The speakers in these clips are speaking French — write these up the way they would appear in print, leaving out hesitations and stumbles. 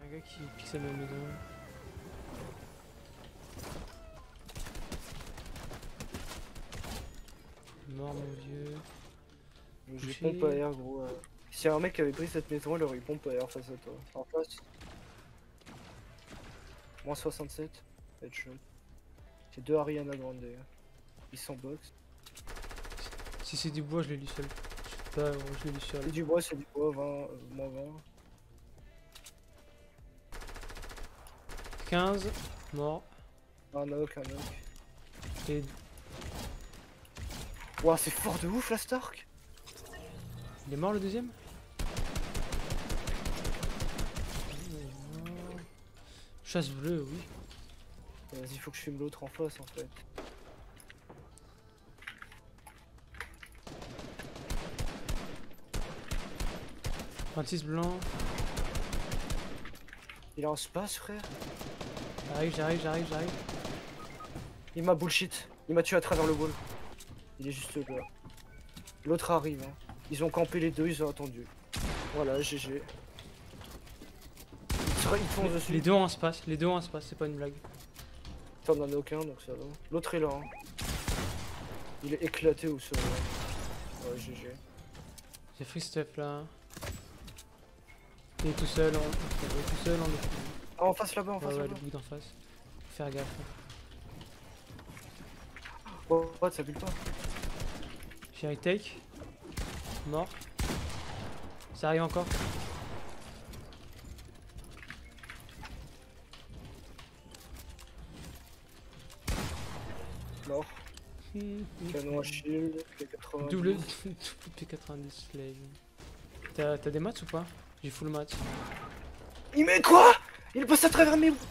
un gars qui pixel ma maison. Mort mon vieux. J'ai pompe à air gros. Si un mec avait pris cette maison, il aurait eu pompe à air face à toi. En face. Moins 67. Headshot. C'est deux Ariana Grande. Ils sont box. Si c'est du bois, je l'ai lu seul. Je sais pas, je l'ai lu seul. C'est du bois, 20, moins 20. 15, mort. Un knock. Et Ouah, c'est fort de ouf la Stark. il est mort le deuxième? Chasse bleue, oui. Vas-y, faut que je fume l'autre en face en fait. « 26 blanc. Il est en space frère. J'arrive. Il m'a bullshit. Il m'a tué à travers le wall. Il est juste là. L'autre arrive. Hein. Ils ont campé les deux, ils ont attendu. Voilà, GG. Ils foncent dessus. Les deux ont un space, c'est pas une blague. T'en as aucun donc ça va. L'autre est là. Hein. Il est éclaté au sol. Ouais, GG. J'ai free step là. Il est tout seul, Ah, en face là-bas, en face ouais, là-bas. le bout d'en face. Faut faire gaffe. Oh, what, ça bulle pas. J'ai un take. Mort. Ça arrive encore. Mort. Canon à shield, P90. Double P90 slave. T'as des maths ou pas? J'ai full maths. Il met quoi? Il est passé à travers mes...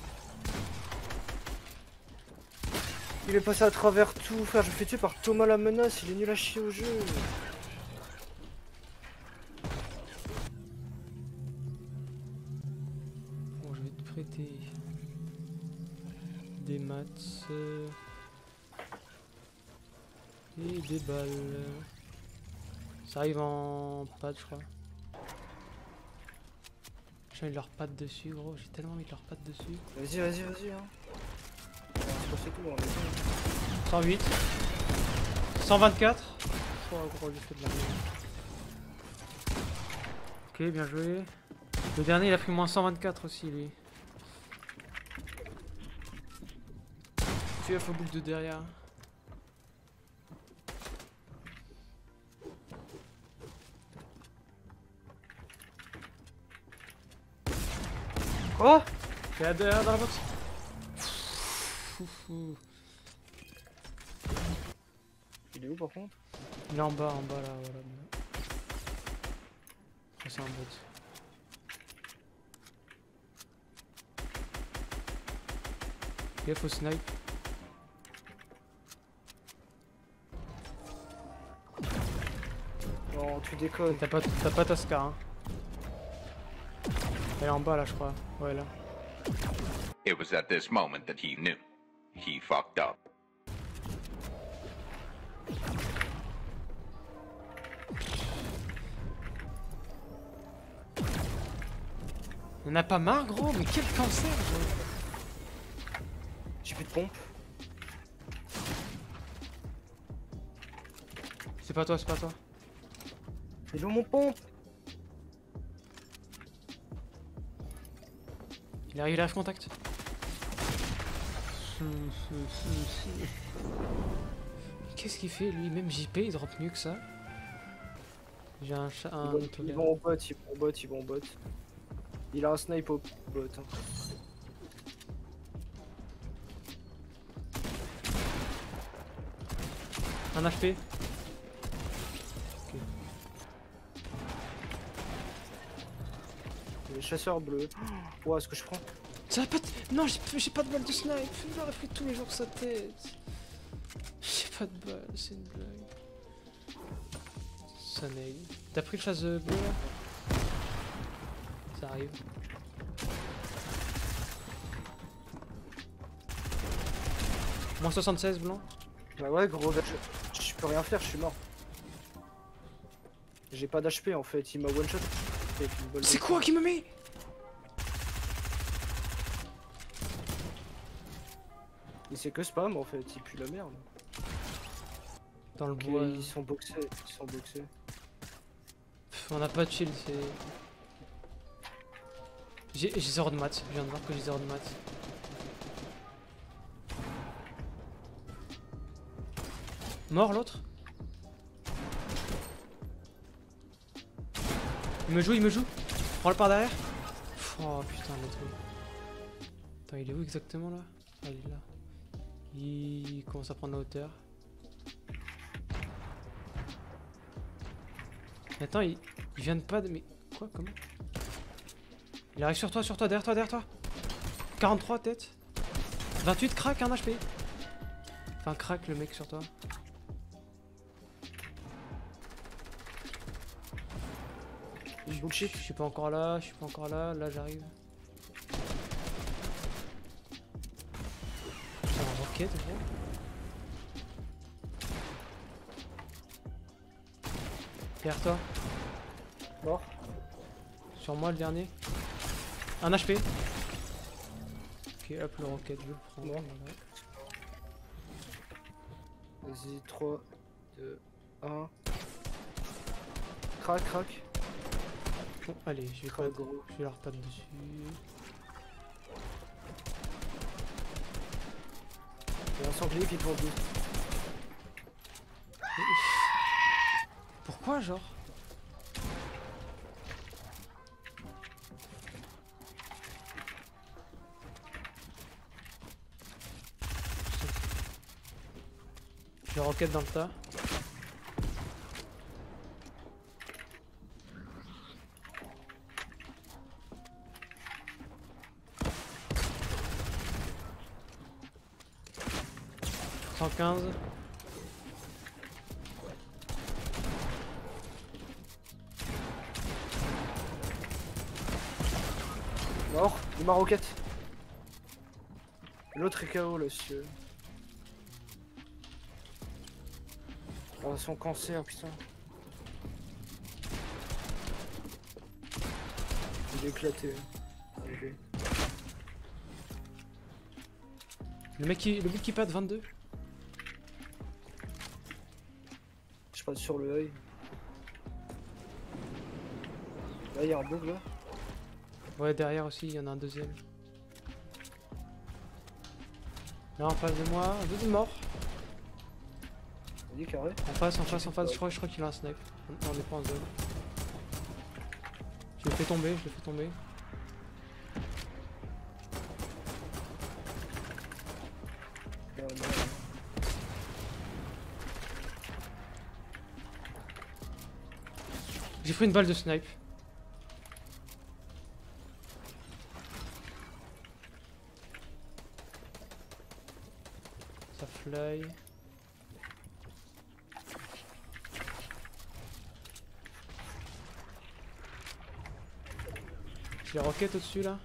Il est passé à travers tout, frère. Je me fais tuer par Thomas la menace. Il est nul à chier au jeu. Bon, je vais te prêter des maths et des balles. Ça arrive en pad, je crois. J'ai envie de leur patte dessus, gros. J'ai tellement envie de leur patte dessus. Vas-y, hein. C'est tout, on est bon. 108. 124. Oh gros, j'ai fait de la merde. Ok, bien joué. Le dernier, il a pris moins 124 aussi, lui. Fais gaffe au boucle de derrière. Quoi? Il est derrière dans la box. Il est où par contre? Il est en bas là, voilà. Oh, c'est un bot. Gaffe au snipe. Non, tu déconnes. T'as pas ta scar, hein. Elle est en bas là, je crois. Ouais, là. It was at this moment that he knew. He fucked up. On a pas marre, gros, mais quel cancer, gros. J'ai plus de pompe. C'est pas toi. Il est où mon pompe? Il arrive contact. Qu'est-ce qu'il fait lui? Même JP il drop mieux que ça. J'ai un chat. Ils vont au bot, ils vont au bot. Il a un snipe au bot. Hein. Un HP. Les chasseurs bleus. Oh, est-ce que je prends? Ça va pas non, j'ai pas de balle de snipe. Il aurait pris tous les jours sa tête. J'ai pas de balle, c'est une blague. Ça nade. T'as pris le chasse bleu là? Ça arrive. Moins 76 blanc. Bah ouais gros, je peux rien faire, je suis mort. J'ai pas d'HP en fait, il m'a one shot. C'est quoi qui me met? Il c'est que spam en fait, il pue la merde. Dans le Ok, bois. ils sont boxés, ils sont boxés. On a pas de shield, c'est. J'ai 0 de maths, je viens de voir que j'ai 0 de maths. Mort l'autre? Il me joue, il me joue. Prends-le par derrière. Oh putain, l'autre. Attends, il est où exactement là? Ah, il est là. Il commence à prendre la hauteur. Attends, il vient de pas de. Mais quoi? Comment? Il arrive sur toi, derrière toi, derrière toi. 43 tête. 28 crack, 1 HP. Enfin, crack le mec sur toi. Bullshit. Je suis pas encore là, je suis pas encore là, là j'arrive. C'est un rocket, gros. Derrière toi. Mort. Sur moi le dernier. 1 HP. Ok, hop, le rocket, je le prends. Mort. Voilà. Vas-y, 3, 2, 1. Crac, crac. Bon, allez, je vais, Crac, gros. je vais leur taper dessus. Il y a un sanglier qui tourne dessus. Pourquoi, genre? J'ai rocket dans le tas. « 115. Mort. Il m'a roquette. L'autre est KO là, monsieur. Oh, son cancer, putain. Il est éclaté. Allez. Le mec qui pète 22. Je passe sur le œil. Là, il y a un bug là. Ouais, derrière aussi, il y en a un deuxième. Là, en face de moi, deux de mort. Vas-y, carré. En face, je crois qu'il a un snipe. On est pas en zone. Je le fais tomber, J'ai pris une balle de snipe. Ça fly. J'ai les roquettes au-dessus là.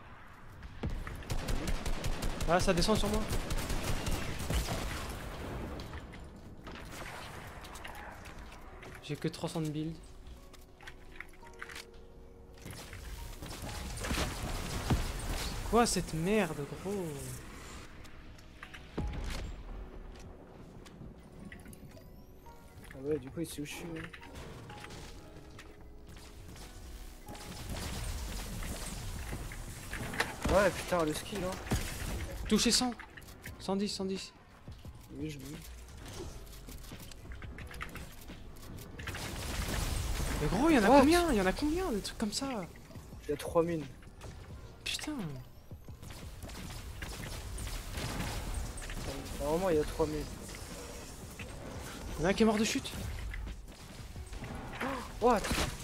Ah, ça descend sur moi. J'ai que 300 de build. Quoi cette merde, gros? Ah ouais, du coup, il s'est uchu. Ouais, putain, le skill, hein. Touché 100. 110, 110. Oui, je dis. Mais gros, il y en a What? combien? Il y en a combien des trucs comme ça? Il y a 3 mines. Putain. Normalement, il y a 3 mines. Il y en a un qui est mort de chute. What?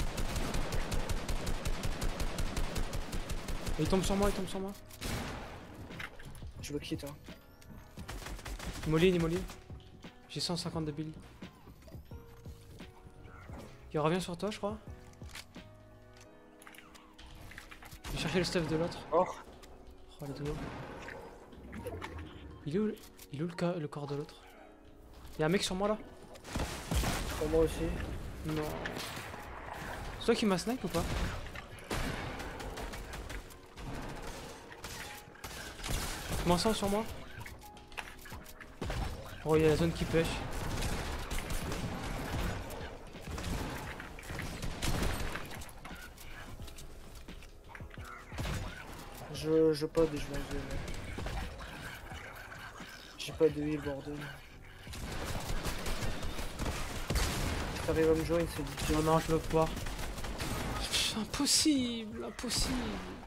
Il tombe sur moi, Je me quitte, hein. Immoline. J'ai 150 de build. Il revient sur toi, je crois. Je vais chercher le stuff de l'autre. Oh. Oh, let's go. Il est où le corps de l'autre? Il y a un mec sur moi là. Pour moi aussi. Non. C'est toi qui m'a snipe ou pas? Comment ça sur moi? Oh, il y a la zone qui pêche. Je pod et je vais enlever. J'ai pas de heal, bordel. T'arrives à me joindre, c'est difficile. Non, non, je veux pouvoir. Pff, impossible, impossible.